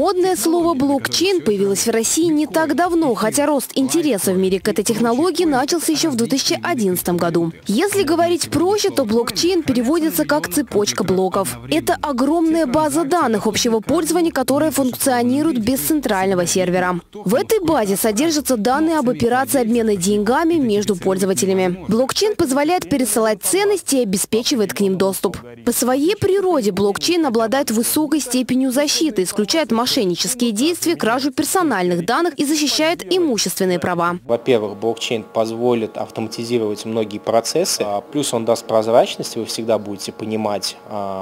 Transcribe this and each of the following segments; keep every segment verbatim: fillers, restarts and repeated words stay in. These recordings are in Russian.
Модное слово «блокчейн» появилось в России не так давно, хотя рост интереса в мире к этой технологии начался еще в две тысячи одиннадцатом году. Если говорить проще, то блокчейн переводится как «цепочка блоков». Это огромная база данных общего пользования, которая функционирует без центрального сервера. В этой базе содержатся данные об операции обмена деньгами между пользователями. Блокчейн позволяет пересылать ценности и обеспечивает к ним доступ. По своей природе блокчейн обладает высокой степенью защиты, исключает мошеннические действия, кражу персональных данных и защищает имущественные права. Во-первых, блокчейн позволит автоматизировать многие процессы, плюс он даст прозрачность, вы всегда будете понимать,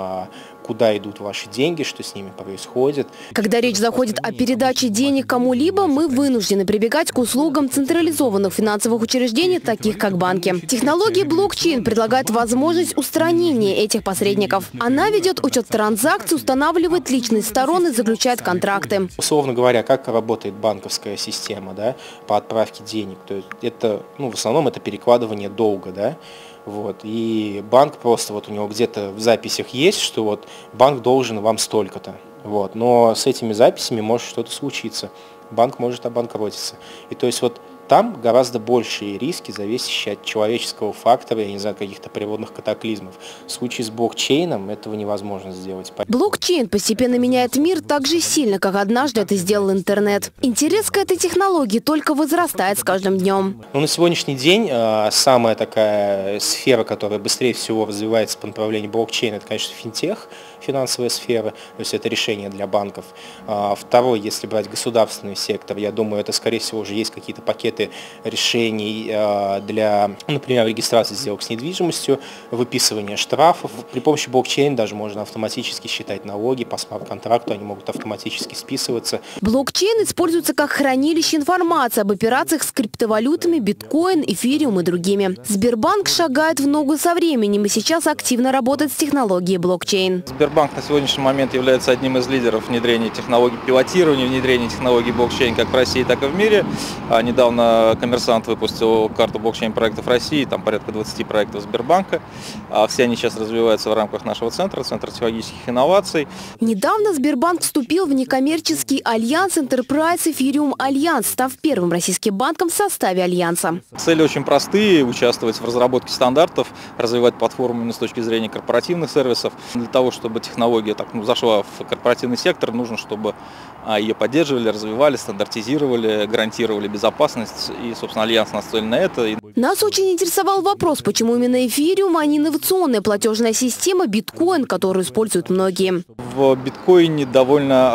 куда идут ваши деньги, что с ними происходит. Когда речь заходит о передаче денег кому-либо, мы вынуждены прибегать к услугам централизованных финансовых учреждений, таких как банки. Технология блокчейн предлагает возможность устранения этих посредников. Она ведет учет транзакций, устанавливает личные стороны, заключает контракты. Условно говоря, как работает банковская система, да, по отправке денег. То есть это, ну, в основном это перекладывание долга, да. Вот. И банк просто, вот у него где-то в записях есть, что вот банк должен вам столько-то. Вот. Но с этими записями может что-то случиться. Банк может обанкротиться. И то есть вот там гораздо большие риски, зависящие от человеческого фактора, я не знаю, каких-то природных катаклизмов. В случае с блокчейном этого невозможно сделать. Блокчейн постепенно меняет мир так же сильно, как однажды это сделал интернет. Интерес к этой технологии только возрастает с каждым днем. Ну, на сегодняшний день э, самая такая сфера, которая быстрее всего развивается по направлению блокчейна, это, конечно, финтех, финансовая сфера, то есть это решение для банков. А, второй, если брать государственный сектор, я думаю, это, скорее всего, уже есть какие-то пакеты решений для, например, регистрации сделок с недвижимостью, выписывания штрафов. При помощи блокчейна даже можно автоматически считать налоги по смарт-контракту, они могут автоматически списываться. Блокчейн используется как хранилище информации об операциях с криптовалютами, биткоин, эфириум и другими. Сбербанк шагает в ногу со временем и сейчас активно работает с технологией блокчейн. Сбербанк на сегодняшний момент является одним из лидеров внедрения технологий пилотирования, внедрения технологий блокчейн как в России, так и в мире. Недавно «Коммерсант» выпустил карту блокчейн-проектов России, там порядка двадцати проектов Сбербанка. Все они сейчас развиваются в рамках нашего центра, Центра технологических инноваций. Недавно Сбербанк вступил в некоммерческий альянс Enterprise Ethereum Альянс, став первым российским банком в составе альянса. Цели очень простые – участвовать в разработке стандартов, развивать платформу именно с точки зрения корпоративных сервисов. Для того, чтобы технология так, ну, зашла в корпоративный сектор, нужно, чтобы ее поддерживали, развивали, стандартизировали, гарантировали безопасность. И, собственно, альянс нацелен на это. Нас очень интересовал вопрос, почему именно эфириум, а не инновационная платежная система биткоин, которую используют многие. В биткоине довольно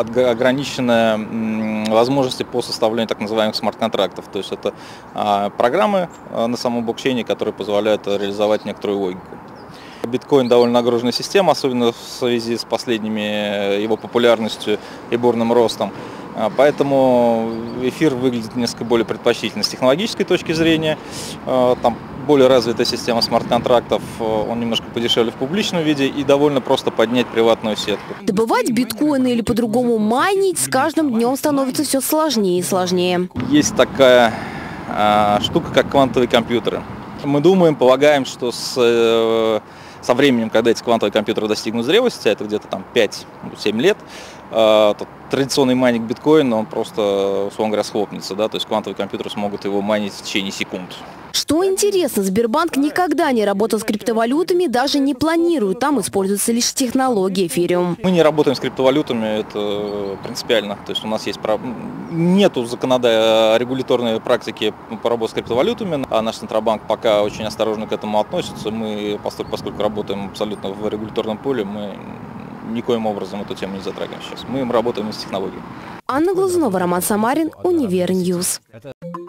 ограниченные возможности по составлению так называемых смарт-контрактов. То есть это программы на самом блокчейне, которые позволяют реализовать некоторую логику. Биткоин довольно нагруженная система, особенно в связи с последними его популярностью и бурным ростом. Поэтому эфир выглядит несколько более предпочтительно с технологической точки зрения. Там более развитая система смарт-контрактов, он немножко подешевле в публичном виде и довольно просто поднять приватную сетку. Добывать биткоины или по-другому майнить с каждым днем становится все сложнее и сложнее. Есть такая а, штука, как квантовые компьютеры. Мы думаем, полагаем, что с... Со временем, когда эти квантовые компьютеры достигнут зрелости, это где-то там пять-семь лет, тот традиционный майнинг биткоина, он просто, условно говоря, схлопнется, да, то есть квантовые компьютеры смогут его майнить в течение секунд. Что интересно, Сбербанк никогда не работал с криптовалютами, даже не планирует, там используется лишь технология эфириум. Мы не работаем с криптовалютами, это принципиально, то есть у нас есть нету законодательной регуляторной практики по работе с криптовалютами, а наш Центробанк пока очень осторожно к этому относится, мы, поскольку, поскольку работаем абсолютно в регуляторном поле, мы никоим образом эту тему не затрагиваем сейчас. Мы им работаем с технологией. Анна Глазунова, Роман Самарин, Универньюз.